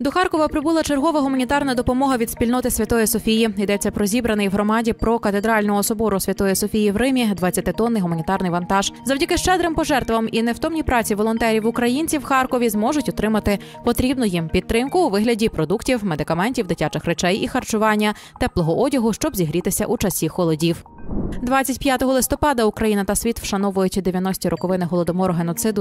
До Харкова прибула чергова гуманітарна допомога від спільноти Святої Софії. Йдеться про зібраний в громаді прокатедрального собору Святої Софії в Римі 20-тонний гуманітарний вантаж. Завдяки щедрим пожертвам і невтомній праці волонтерів-українців в Харкові зможуть отримати потрібну їм підтримку у вигляді продуктів, медикаментів, дитячих речей і харчування, теплого одягу, щоб зігрітися у часі холодів. 25 листопада Україна та світ вшановують 90-ті роковини Голодомору-геноциду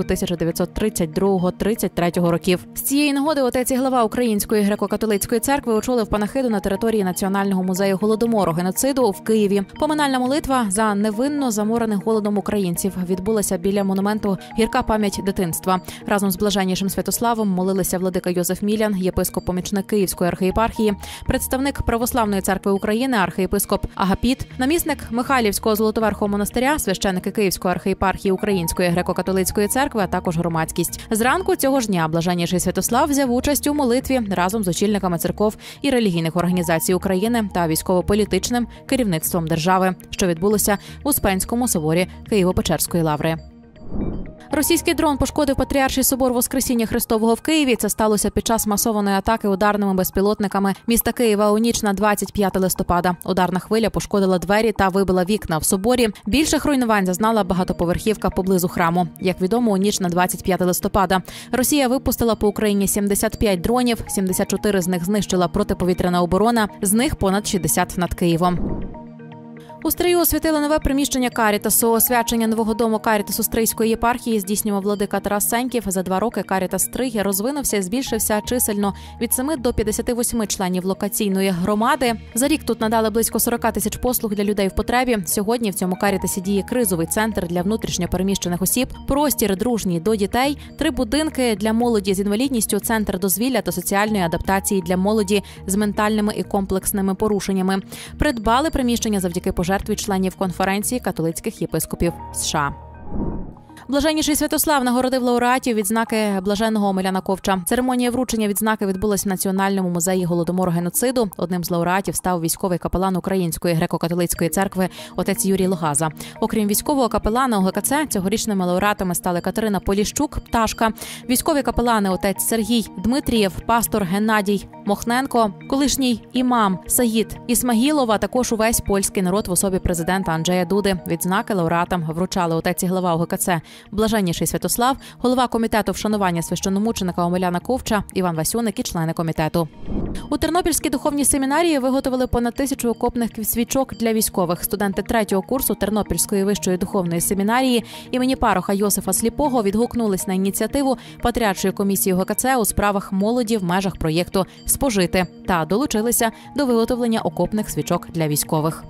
1932-33 років. З цієї нагоди отець і глава Української греко-католицької церкви очолив панахиду на території Національного музею Голодомору-геноциду в Києві. Поминальна молитва за невинно заморених голодом українців відбулася біля монументу «Гірка пам'ять дитинства». Разом з блаженнішим Святославом молилися владика Йозеф Мілян, єпископ-помічник Київської архієпархії, представник Православної церкви України, архієпископ Агапіт, намісник Михайлівського Золотоверхого монастиря, священники Київської архієпархії Української греко-католицької церкви, а також громадськість. Зранку цього ж дня блаженніший Святослав взяв участь у молитві разом з очільниками церков і релігійних організацій України та військово-політичним керівництвом держави, що відбулося у Успенському соборі Києво-Печерської лаври. Російський дрон пошкодив Патріарший собор Воскресіння Христового в Києві. Це сталося під час масованої атаки ударними безпілотниками міста Києва у ніч на 25 листопада. Ударна хвиля пошкодила двері та вибила вікна в соборі. Більших руйнувань зазнала багатоповерхівка поблизу храму. Як відомо, у ніч на 25 листопада Росія випустила по Україні 75 дронів, 74 з них знищила протиповітряна оборона, з них понад 60 над Києвом. У Стрию освятили нове приміщення Карітасу. Освячення нового дому Карітасу Стрийської єпархії здійснював владика Тарас Сеньків. За 2 роки Карітас Стрий розвинувся і збільшився чисельно від 7 до 58 членів локаційної громади. За рік тут надали близько 40 тисяч послуг для людей в потребі. Сьогодні в цьому Карітасі діє кризовий центр для внутрішньо переміщених осіб, простір дружній до дітей, 3 будинки для молоді з інвалідністю, центр дозвілля та соціальної адаптації для молоді з ментальними і комплексними порушеннями. Придбали приміщення завдяки пожертві членів конференції католицьких єпископів США. Блаженніший Святослав нагородив лауреатів відзнаки блаженного Омеляна Ковча. Церемонія вручення відзнаки відбулась в Національному музеї Голодомору-геноциду. Одним з лауреатів став військовий капелан Української греко-католицької церкви отець Юрій Логаза. Окрім військового капелана ОГКЦ, цьогорічними лауреатами стали Катерина Поліщук, Пташка, військові капелани отець Сергій Дмитрієв, пастор Геннадій Мохненко, колишній імам Саїд Ісмагілов, а також увесь польський народ в особі президента Анджея Дуди. Відзнаки лауреатам вручали отець і глава ОГКЦ Блаженніший Святослав, голова комітету вшанування священномученика Омеляна Ковча Іван Васюник і члени комітету. У Тернопільській духовній семінарії виготовили понад 1000 окопних свічок для військових. Студенти 3-го курсу Тернопільської вищої духовної семінарії імені пароха Йосифа Сліпого відгукнулись на ініціативу Патріаршої комісії ОГКЦ у справах молоді в межах проєкту «Спожити» та долучилися до виготовлення окопних свічок для військових.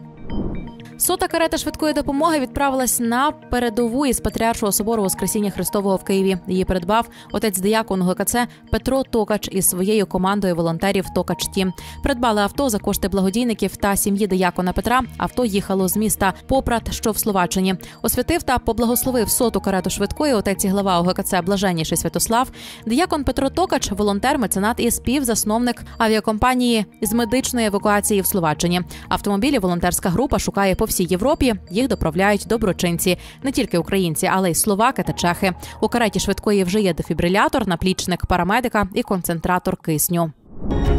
100-та карета швидкої допомоги відправилась на передову із Патріаршого собору Воскресіння Христового в Києві. Її придбав отець-диякон ГКЦ Петро Токач із своєю командою волонтерів «Токач Тім». Придбали авто за кошти благодійників та сім'ї диякона Петра. Авто їхало з міста Попрат, що в Словаччині. Освятив та поблагословив 100-ту карету швидкої отець і глава ОГКЦ Блаженніший Святослав. Диякон Петро Токач – волонтер, меценат і співзасновник авіакомпанії з медичної евакуації в Словаччині. Автомобілі волонтерська група шукає по всій Європі. Їх доправляють доброчинці. Не тільки українці, але й словаки та чехи. У кареті швидкої вже є дефібрилятор, наплічник парамедика і концентратор кисню.